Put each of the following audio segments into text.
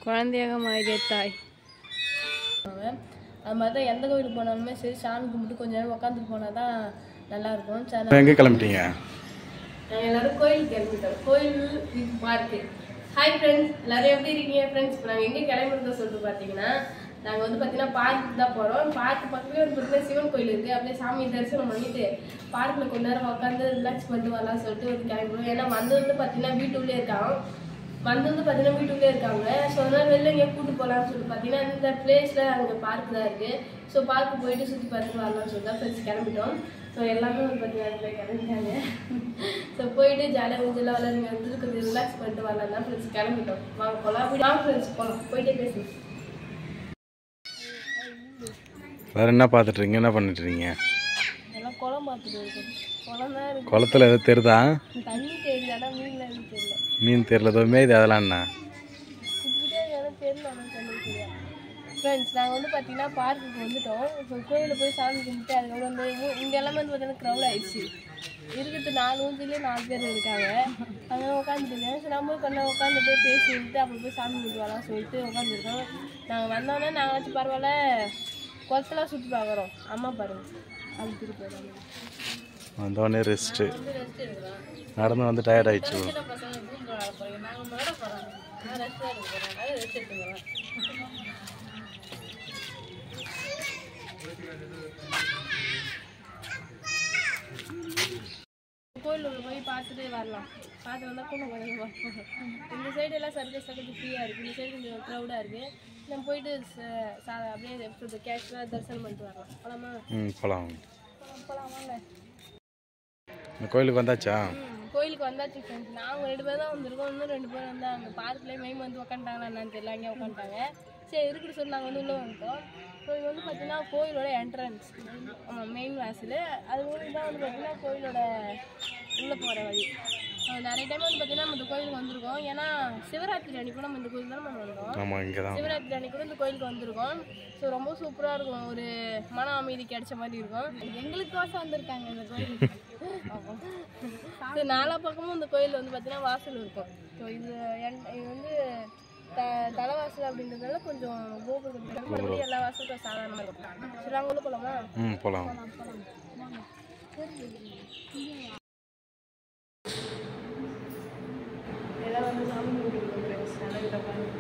குழந்தையாக மாறிய தாய். அது மாதிரி தான் எந்த கோயிலுக்கு போனாலுமே சரி சாமி கும்பிட்டு கொஞ்ச நேரம் உட்காந்துட்டு போனால் தான் நல்லாயிருக்கும். எங்கே கிளம்பிட்டீங்க? நாங்கள் எல்லோரும் கோயிலுக்கு கிளம்பிட்டோம். கோயில் பார்க்கு. ஹாய் ஃப்ரெண்ட்ஸ், எல்லோரும் எப்படி இருக்கீங்க ஃப்ரெண்ட்ஸ்? இப்போ நாங்கள் எங்கே கிளம்பிருக்கோம் சொல்லிட்டு பார்த்தீங்கன்னா, நாங்கள் வந்து பார்த்தீங்கன்னா பார்க்கு தான் போகிறோம். பார்க்கு பக்கத்துலேயே வந்து பார்த்தீங்கன்னா சிவன் கோயில் இருக்குது. அப்படியே சாமி தரிசனம் பண்ணிவிட்டு பார்க்கில் கொஞ்ச நேரம் உட்காந்து ரிலாக்ஸ் பண்ணிட்டு வரலாம்னு சொல்லிட்டு வந்து கிளம்பிடுவோம். ஏன்னா வந்து பார்த்தீங்கன்னா வீட்டுள்ளே இருக்காங்க. பார்த்தீங்கன்னா வீட்டுக்குள்ளே இருக்காங்க. ஸோ அதனால் வெளில எங்கேயா கூப்பிட்டு போகலான்னு சொல்லிட்டு பார்த்தீங்கன்னா இந்த பிளேஸில் அங்கே பார்க் தான் இருக்குது. ஸோ பார்க்கு போயிட்டு சுற்றி பார்த்துட்டு வரலாம்னு சொல்லிட்டு தான் ஃப்ரெண்ட்ஸ் கிளம்பிட்டோம். ஸோ எல்லாமே வந்து பார்த்தீங்கன்னா போய் கிளம்பிட்டாங்க. ஸோ போயிட்டு ஜாலியாக கொஞ்சம் விளையாடுங்க வந்து கொஞ்சம் ரிலாக்ஸ் பண்ணிட்டு வரலாம் தான் ஃப்ரெண்ட்ஸ் கிளம்பிட்டோம். வாங்க போகலாம். வாங்க ஃப்ரெண்ட்ஸ் போகலாம். போயிட்டே பேசுங்க. வேறு என்ன பார்த்துட்ருக்கீங்க? என்ன பண்ணிட்டுருக்கீங்க? எல்லாம் குளம் பார்த்துட்டு இருக்குது. குளம் தான் இருக்குது. குளத்தில் எதாவது தெரியுதா? தண்ணி தெரியுது, ஆனால் மீன்லாம் எதுவும் தெரியல. மீன் தெரியல, ஏதோ மேய்து, அதெல்லாம் என்ன தெரியல. ஆனால் தண்ணி தெரியாது. ஃப்ரெண்ட்ஸ், நாங்கள் வந்து பார்த்தீங்கன்னா பார்க்குக்கு வந்துட்டோம். இப்போ கோயிலில் போய் சாமி கும்பிட்டு அதுக்கப்புறம் வந்து இங்கே எல்லாமே வந்து பார்த்தீங்கன்னா க்ரௌட் ஆயிடுச்சு. இருக்கிறது 4 ஊஞ்சிலே 4 பேர் இருக்காங்க. அதனால் உட்காந்துருக்கேன். ஸோ நம்ம கொஞ்சம் உட்காந்துட்டு பேசிட்டு அப்புறம் போய் சாமி கும்பிட்டு வரலாம் சொல்லிட்டு உட்காந்துருக்கோம். நாங்கள் வந்தோடனே நாங்கள் வச்சு பரவாயில்ல குளத்தெல்லாம் சுற்றி பார்க்குறோம். அம்மா பாருங்கள் அது திருப்பி வந்தோடனே ரெஸ்ட்டு நடந்து வந்து டயர்ட் ஆகிடுச்சு. கோயிலுக்கு போய் பார்த்துட்டு வரலாம். பார்த்து வந்தால் கூட கொஞ்சம் பார்ப்போம். இந்த சைடு எல்லாம் சர்க்கஸ் ஃப்ரீயாக இருக்குது. இந்த சைடு கொஞ்சம் க்ரௌடாக இருக்குது. நம்ம போயிட்டு அப்படியே கேஷ்லாம் தரிசனம் பண்ணிட்டு வரலாம். போகலாமா? போகலாம். போகலாம் வாங்க. இந்த கோயிலுக்கு வந்தாச்சா? கோயிலுக்கு வந்தாச்சு ஃப்ரெண்ட்ஸ். நாங்கள் 2 பேர் தான் வந்திருக்கோம். இன்னும் 2 பேர் வந்து அங்கே பார்க்லேயே மெயின் வந்து உட்காந்துட்டாங்களா என்னன்னு தெரியல. அங்கேயே உட்காந்துட்டாங்க. சரி இருக்குன்னு சொல்லி நாங்கள் வந்து உள்ளே வந்துட்டோம். ஸோ இது வந்து பார்த்தீங்கன்னா கோயிலோட என்ட்ரன்ஸ். ஆமாம், மெயின் வாசல். அது மூலம் தான் வந்து பார்த்தீங்கன்னா கோயிலோட உள்ளே போகிற வழி. நிறைய டைம் வந்து பார்த்தீங்கன்னா நம்ம இந்த கோயிலுக்கு வந்திருக்கோம். ஏன்னா சிவராத்திரி அன்னைக்கு கூட நம்ம இந்த கோயில் தான் நம்ம வந்தோம். ஆமாம், இங்கே தான் சிவராத்திரி அன்னைக்கு கூட இந்த கோயிலுக்கு வந்திருக்கோம். ஸோ ரொம்ப சூப்பராக இருக்கும். ஒரு மன அமைதி கிடைச்ச மாதிரி இருக்கும். எங்களுக்கோசம் வந்திருக்காங்க இந்த கோயிலுக்கு. ஸோ 4 பக்கமும் இந்த கோயில் வந்து பார்த்தீங்கன்னா வாசல் இருக்கும். ஸோ இது வந்து தலைவாசல் அப்படின்றதால கொஞ்சம் கோபுரம் எல்லா வாசலுக்கும் சாதாரணமாக இருக்கும். சரி நாங்கள் உள்ள போகலாமா? போகலாம். எல்லாம் வந்து சாமி கும்பிட்டு நல்ல பாருங்க.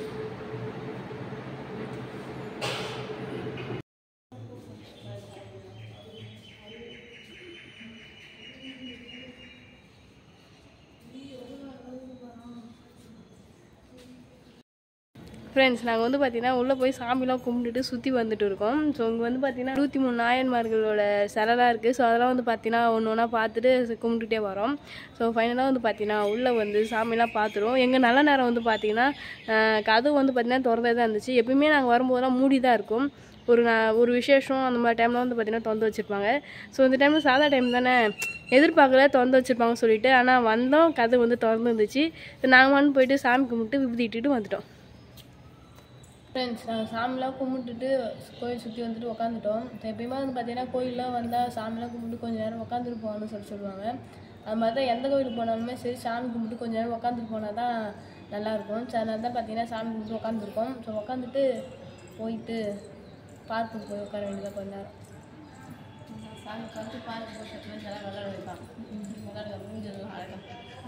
ஃப்ரெண்ட்ஸ், நாங்கள் வந்து பார்த்தீங்கன்னா உள்ளே போய் சாமிலாம் கும்பிட்டுட்டு சுற்றி வந்துட்டு இருக்கோம். ஸோ இங்கே வந்து பார்த்தீங்கன்னா 23 நாயன்மார்களோட சிலைலாம் இருக்குது. ஸோ அதெல்லாம் வந்து பார்த்தீங்கன்னா ஒன்று ஒன்றா பார்த்துட்டு கும்பிட்டுட்டே வரோம். ஸோ ஃபைனலாக வந்து பார்த்தீங்கன்னா உள்ளே வந்து சாமிலாம் பார்த்துருவோம். எங்கள் நல்ல நேரம் வந்து பார்த்தீங்கன்னா கதவு வந்து பார்த்தீங்கன்னா திறந்தே தான் இருந்துச்சு. எப்பயுமே நாங்கள் வரும்போதெல்லாம் மூடி தான் இருக்கும். ஒரு விசேஷம் அந்த மாதிரி டைமில் வந்து பார்த்தீங்கன்னா திறந்து வச்சுருப்பாங்க. ஸோ இந்த டைமில் சாதா டைம் தானே, எதிர்பார்க்கல திறந்து வச்சுருப்பாங்க சொல்லிட்டு. ஆனால் வந்தோம், கதவு வந்து திறந்து இருந்துச்சு. நாங்கள் வந்து போயிட்டு சாமி கும்பிட்டு விபூதி இட்டுட்டு வந்துட்டோம். ஃப்ரெண்ட்ஸ், நாங்கள் சாமிலாம் கும்பிட்டுட்டு கோயில் சுற்றி வந்துட்டு உட்காந்துட்டோம். எப்பயுமே வந்து பார்த்தீங்கன்னா கோயிலெலாம் வந்தால் சாமிலாம் கும்பிட்டு கொஞ்சம் நேரம் உட்காந்துட்டு போகணும்னு சொல்லுவாங்க. அது மாதிரி தான் எந்த கோயிலுக்கு போனாலுமே சரி சாமி கும்பிட்டு கொஞ்சம் நேரம் உட்காந்துட்டு போனால் தான் நல்லாயிருக்கும். ஸோ அதனால தான் பார்த்தீங்கன்னா சாமி கும்பிட்டு உட்காந்துருக்கோம். ஸோ உட்காந்துட்டு போயிட்டு பார்க்குக்கு போய் உட்கார வேண்டியதாக கொஞ்ச நேரம். சாமி உட்காந்து பார்க்கு போய் எல்லாம் விளையாட வைப்பாங்க. விளையாட முடிஞ்சதெல்லாம் அழகாக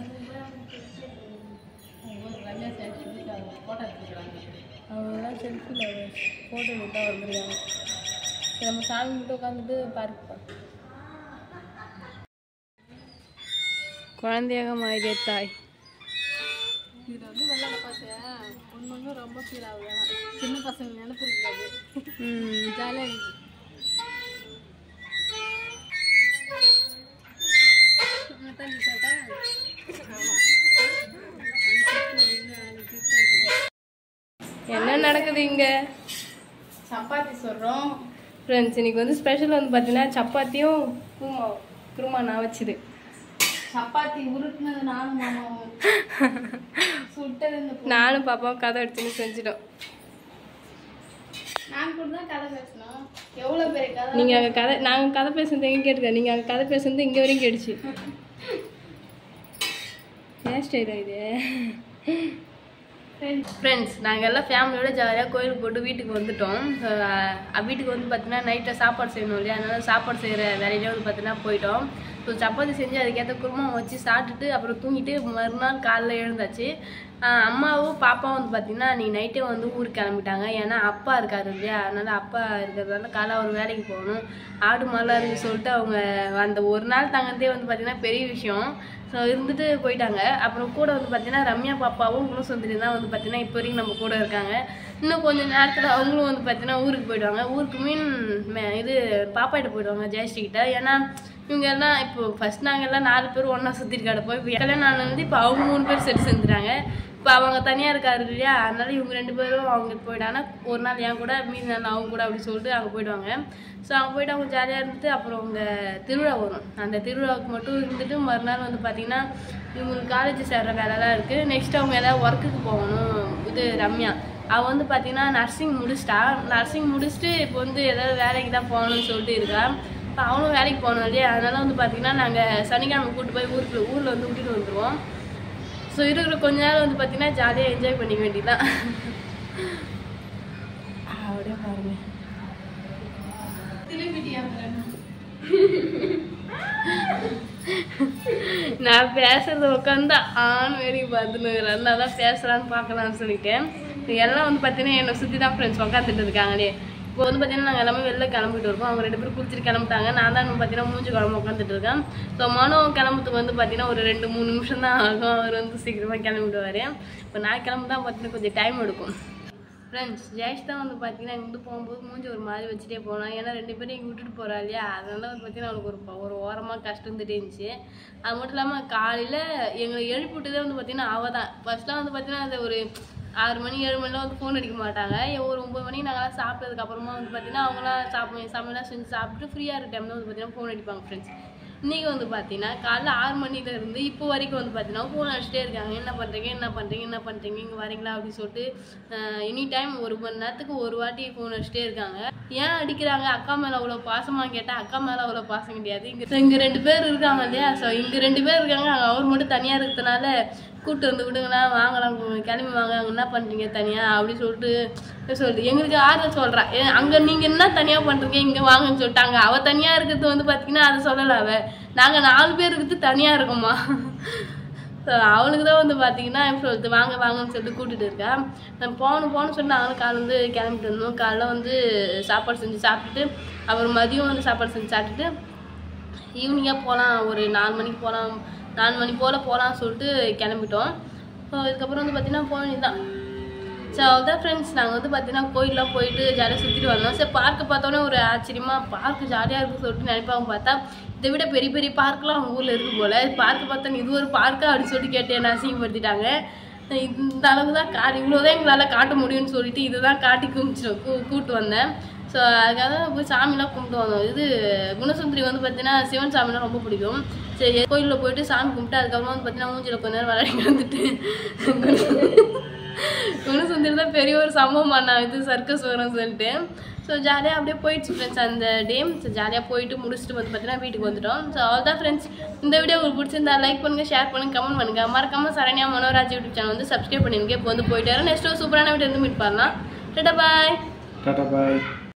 ரம்யா சேர்த்து ஃபோட்டோ எடுத்துக்கிறாங்க. அவங்களாம் செல்ஃபியில் ஃபோட்டோ எடுத்தால் வந்துருக்காங்க. சரி நம்ம சாமி மட்டும் உட்காந்துட்டு பார்க்க குழந்தையாக மாறிய தாய். இதில் வந்து வெள்ளாட பார்த்தேன். ஒன்று ரொம்ப ஃபீல் ஆகுது. சின்ன பசங்க நினைப்பு இருக்காது. ஜாலியாக இருக்குது. என்ன நடக்குது இங்கே? சப்பாத்தி சொல்கிறோம் ஃப்ரெண்ட்ஸ். இன்னைக்கு வந்து ஸ்பெஷல் வந்து பார்த்தீங்கன்னா சப்பாத்தியும் குருமா நான் வச்சுது. சப்பாத்தி உருட்டுனது நானும் மாமாவும் சுட்டது. நானும் பாப்பாவும் கதை எடுத்துன்னு செஞ்சிட்டோம். நான் கூட தான் கதை பேசணும். எவ்வளோ பெரிய கதை. நீங்கள் அங்கே கதை, நாங்கள் கதை பேசுறது எங்கே கேட்டுக்க, நீங்கள் அங்கே கதை பேசுறது இங்கே வரையும் கேட்டுச்சு. ஏன் ஸ்டைலா இது? ஃப்ரெண்ட்ஸ் நாங்கள் எல்லாம் ஃபேமிலியோட ஜாலியாக கோயிலுக்கு போட்டு வீட்டுக்கு வந்துட்டோம். வீட்டுக்கு வந்து பார்த்தீங்கன்னா நைட்டில் சாப்பாடு செய்யணும் இல்லையா, அதனால சாப்பாடு செய்கிற வேலையிலே வந்து பார்த்தீங்கன்னா போயிட்டோம். ஸோ சப்பாத்தி செஞ்சு அதுக்கேற்ற குருமா வச்சு சாப்பிட்டுட்டு அப்புறம் தூங்கிட்டு மறுநாள் காலைல எழுந்தாச்சு. அம்மாவும் பாப்பாவும் வந்து பார்த்தீங்கன்னா நீ நைட்டே வந்து ஊருக்கு கிளம்பிட்டாங்க. ஏன்னா அப்பா இருக்காரு இல்லையா, அதனால அப்பா இருக்கிறதுனால காலைல அவர் வேலைக்கு போகணும், ஆடு மாலாம் இருக்குன்னு சொல்லிட்டு அவங்க அந்த ஒரு நாள் தங்கத்தே வந்து பார்த்தீங்கன்னா பெரிய விஷயம். ஸோ இருந்துட்டு போயிட்டாங்க. அப்புறம் கூட வந்து பார்த்தீங்கன்னா ரம்யா பாப்பாவும் குணசுந்தரி தான் வந்து பார்த்தீங்கன்னா இப்போ வரைக்கும் நம்ம கூட இருக்காங்க. இன்னும் கொஞ்சம் நேரத்தில் அவங்களும் வந்து பார்த்தீங்கன்னா ஊருக்கு போயிடுவாங்க. ஊருக்கு இது பாப்பாகிட்ட போயிடுவாங்க ஜெயஸ்ரீகிட்ட. ஏன்னா இவங்க எல்லாம் இப்போ ஃபர்ஸ்ட் நாங்கள் எல்லாம் 4 பேர் ஒன்றா சுற்றிட்டு கிடப்போம். இப்போ கல்யாணம் நான் வந்து இப்போ அவங்க 3 பேர் செட்டு செஞ்சுறாங்க. இப்போ அவங்க தனியாக இருக்காரு இல்லையா, அதனால இவங்க 2 பேரும் அவங்க போயிட்டாங்கன்னா ஒரு நாள் என் கூட மீதி நாள் அவங்க கூட அப்படி சொல்லிட்டு அங்கே போயிடுவாங்க. ஸோ அங்கே போய்ட்டு அவங்க ஜாலியாக இருந்துட்டு அப்புறம் அவங்க திருவிழா வரும். அந்த திருவிழாவுக்கு மட்டும் இருந்துட்டு மறுநாள் வந்து பார்த்திங்கன்னா இவங்களுக்கு காலேஜ் சேர்ற வேலைலாம் இருக்குது. நெக்ஸ்ட் அவங்க ஏதாவது ஒர்க்குக்கு போகணும். இது ரம்யா அவள் வந்து பார்த்திங்கன்னா நர்சிங் முடிச்சிட்டா. நர்சிங் முடிச்சுட்டு இப்போ வந்து ஏதாவது வேலைக்கு தான் போகணும்னு சொல்லிட்டு இருக்கா. இப்போ அவனும் வேலைக்கு போகணும் இல்லையா, அதனால வந்து பார்த்திங்கன்னா நாங்கள் சனிக்கிழமை கூப்பிட்டு போய் ஊரில் வந்து விட்டுட்டு வந்துடுவோம். ஸோ இருக்கிற கொஞ்ச நேரம் வந்து பார்த்திங்கன்னா ஜாலியாக என்ஜாய் பண்ணிக்க வேண்டியதான். அப்படியே பாருங்க நான் பேசுறத உட்காந்து வேடிக்கை பார்த்துன்னு அதனால தான் பேசுகிறான்னு பார்க்கலான்னு சொல்லிட்டேன். எல்லாம் வந்து பார்த்தீங்கன்னா என்னை சுற்றி தான் ஃப்ரெண்ட்ஸ் உட்காந்துட்டு இருக்காங்களே. இப்போ வந்து பார்த்தீங்கன்னா நாங்கள் எல்லாமே வெளில கிளம்பிட்டு இருக்கோம். அவங்க 2 பேரும் குளிச்சுட்டு கிளம்பிட்டாங்க. நான் தான் பார்த்தீங்கன்னா மூஞ்சி குழம்பு உட்காந்துட்டு இருக்கேன். ஸோ மனம் கிளம்புறதுக்கு வந்து பார்த்தீங்கன்னா ஒரு 2-3 நிமிஷம் தான் ஆகும். அவர் வந்து சீக்கிரமாக கிளம்பிடுவார். இப்போ நான் கிளம்பு தான் பார்த்தீங்கன்னா கொஞ்சம் டைம் எடுக்கும். ஃப்ரெண்ட்ஸ் ஜெயஷ் தான் வந்து பார்த்தீங்கன்னா இங்கே போகும்போது மூஞ்சி ஒரு மாதிரி வச்சுட்டே போனோம். ஏன்னா 2 பேரும் இங்கே விட்டுட்டு போகிறா இல்லையா, அதனால வந்து பார்த்தீங்கன்னா அவளுக்கு ஒரு ஓரமாக கஷ்டம் இருந்துகிட்டே இருந்துச்சு. அது மட்டும் இல்லாமல் காலையில் எங்களை எழுப்பி விட்டதே வந்து பார்த்தீங்கன்னா அவள் தான். ஃபர்ஸ்ட்லாம் வந்து பார்த்தீங்கன்னா அது ஒரு 6 மணி 7 மணிலாம் வந்து ஃபோன் அடிக்க மாட்டாங்க. ஒரு 9 மணிக்கு நாங்களாம் சாப்பிட்டதுக்கப்புறமா வந்து பார்த்தீங்கன்னா அவங்களாம் சமையலாம் செஞ்சு சாப்பிட்டு ஃப்ரீயாக இருக்க டைமில் வந்து பார்த்தீங்கன்னா ஃபோன் அடிப்பாங்க ஃப்ரெண்ட்ஸ். இன்றைக்கி வந்து பார்த்தீங்கன்னா காலைல 6 மணிலேருந்து இப்போ வரைக்கும் வந்து பார்த்தீங்கன்னா ஃபோன் அடிச்சுட்டே இருக்காங்க. என்ன பண்ணுறீங்க இங்கே வரீங்களா அப்படின்னு சொல்லிட்டு எனி டைம் 1 மணி நேரத்துக்கு ஒரு வாட்டி ஃபோன் அடிச்சுட்டே இருக்காங்க. ஏன் அடிக்கிறாங்க, அக்கா மேலே அவ்வளோ பாசமாக கேட்டால் அக்கா மேலே அவ்வளோ பாசம் கிடையாது. இங்கே 2 பேர் இருக்காங்க இல்லையா, ஸோ இங்கே 2 பேர் இருக்காங்க. அவர் மட்டும் தனியாக இருக்கிறதுனால கூப்பிட்டு வந்து விடுங்களா, வாங்கலாம், கிளம்பி வாங்க, அங்கே என்ன பண்ணுறீங்க தனியாக அப்படி சொல்லிட்டு எங்களுக்கு ஆறுதல் சொல்கிறேன். அங்கே நீங்கள் என்ன தனியாக பண்ணுறீங்க இங்கே வாங்கன்னு சொல்லிட்டாங்க. அவள் தனியாக இருக்கிறது வந்து பார்த்தீங்கன்னா அதை சொல்லலை. அவள் நாங்கள் 4 பேர் இருக்கிறது தனியாக இருக்கோம்மா. ஸோ அவளுக்கு தான் வந்து பார்த்தீங்கன்னா எப்படி சொல்லிட்டு வாங்கன்னு சொல்லிட்டு கூட்டிகிட்டு இருக்கா. நான் போகணும்னு சொல்லி நாங்களும் காலை வந்து கிளம்பிட்டு இருந்தோம். காலைல வந்து சாப்பாடு செஞ்சு சாப்பிட்டுட்டு அப்புறம் மதியம் வந்து சாப்பாடு செஞ்சு சாப்பிட்டுட்டு ஈவினிங்காக போகலாம், ஒரு 4 மணிக்கு போகலாம், 4 மணி போல் போகலான்னு சொல்லிட்டு கிளம்பிட்டோம். ஸோ இதுக்கப்புறம் வந்து பார்த்தீங்கன்னா போக வேண்டியதுதான். ஸோ அதான் ஃப்ரெண்ட்ஸ் நாங்கள் வந்து பார்த்தீங்கன்னா கோயிலெலாம் போயிட்டு ஜாலியாக சுற்றிட்டு வந்தோம். சரி பார்க்க பார்த்தோன்னே ஒரு ஆச்சரியமாக பார்க்கு ஜாலியாக இருக்குன்னு சொல்லிட்டு நினைப்பாங்க. பார்த்தா இதை விட பெரிய பெரிய பார்க்கெலாம் அவங்க ஊரில் இருக்கும் போல். பார்க்க பார்த்தோன்னு இது ஒரு பார்க்கா அப்படின்னு சொல்லிட்டு கேட்டு என்ன அசிங்கப்படுத்திட்டாங்க. இந்த அளவுக்கு தான் இவ்வளோதான் எங்களால் காட்ட முடியும்னு சொல்லிட்டு இதை தான் காட்டி கூப்பிட்டு வந்தேன். ஸோ அதுக்காக போய் சாமிலாம் கும்பிட்டு வந்தோம். இது குணசுந்தரி வந்து பார்த்தீங்கன்னா சிவன் சாமிலாம் ரொம்ப பிடிக்கும். சரி கோயிலில் போயிட்டு சாமி கும்பிட்டு அதுக்கப்புறமா வந்து பார்த்தீங்கன்னா மூஞ்சில் கொஞ்ச நேரம் விளையாடி வந்துட்டு குணசுந்தரி தான் பெரிய ஒரு சம்பவம் பண்ணாங்க இது சர்க்கஸ் வரும்னு சொல்லிட்டு. ஸோ ஜாலியாக அப்படியே போயிடுச்சு ஃப்ரெண்ட்ஸ் அந்த டே. ஸோ ஜாலியாக போயிட்டு முடிச்சுட்டு வந்து பார்த்தீங்கன்னா வீட்டுக்கு வந்துட்டோம். ஸோ அவ்வளோதான் ஃப்ரெண்ட்ஸ். இந்த வீடியோ உங்களுக்கு பிடிச்சிருந்தா லைக் பண்ணுங்கள், ஷேர் பண்ணுங்கள், கமெண்ட் பண்ணுங்கள். மறக்காம சரண்யா மனோராஜ் யூடியூப் சேனல் வந்து சப்ஸ்கிரைப் பண்ணிருங்க. இப்போ வந்து போயிட்டு வரோம். நெக்ஸ்ட் ஒரு சூப்பரான வீடியோ வந்து மீட் பண்ணலாம். டாடா பாய்.